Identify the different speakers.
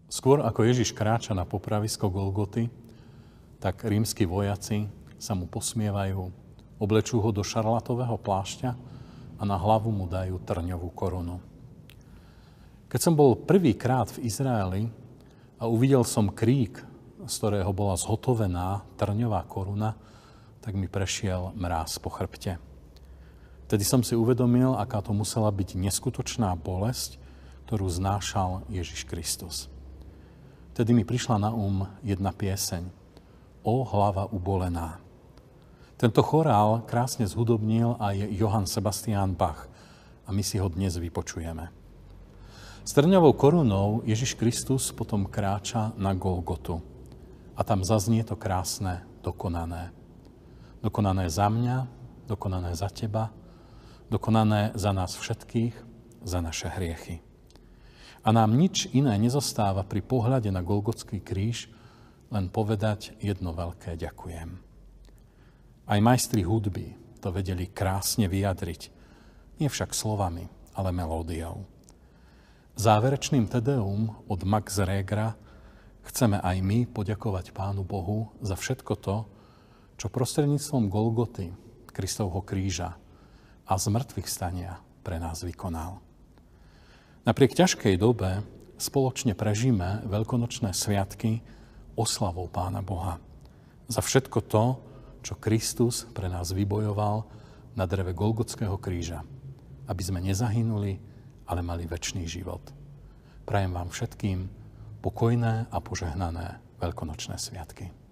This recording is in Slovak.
Speaker 1: Skôr ako Ježiš kráča na popravisko Golgoty, tak rímski vojaci sa mu posmievajú, oblečú ho do šarlatového plášťa a na hlavu mu dajú trňovú korunu. Keď som bol prvýkrát v Izraeli a uvidel som krík, z ktorého bola zhotovená trňová koruna, tak mi prešiel mráz po chrbte. Vtedy som si uvedomil, aká to musela byť neskutočná bolesť, ktorú znášal Ježiš Kristus. Vtedy mi prišla na jedna pieseň. O hlava ubolená. Tento chorál krásne zhudobnil aj Johann Sebastian Bach a my si ho dnes vypočujeme. S trňovou korunou Ježiš Kristus potom kráča na Golgotu. A tam zaznie to krásne dokonané. Dokonané za mňa, dokonané za teba, dokonané za nás všetkých, za naše hriechy. A nám nič iné nezostáva pri pohľade na Golgotský kríž, len povedať jedno veľké ďakujem. Aj majstri hudby to vedeli krásne vyjadriť, nie však slovami, ale melódiou. Záverečným tedeum od Max Regera chceme aj my poďakovať Pánu Bohu za všetko to, čo prostredníctvom Golgoty, Kristovho kríža a zmrtvých stania pre nás vykonal. Napriek ťažkej dobe spoločne prežíme veľkonočné sviatky oslavou Pána Boha. Za všetko to, čo Kristus pre nás vybojoval na dreve Golgotského kríža. Aby sme nezahynuli, ale mali večný život. Prajem vám všetkým pokojné a požehnané veľkonočné sviatky.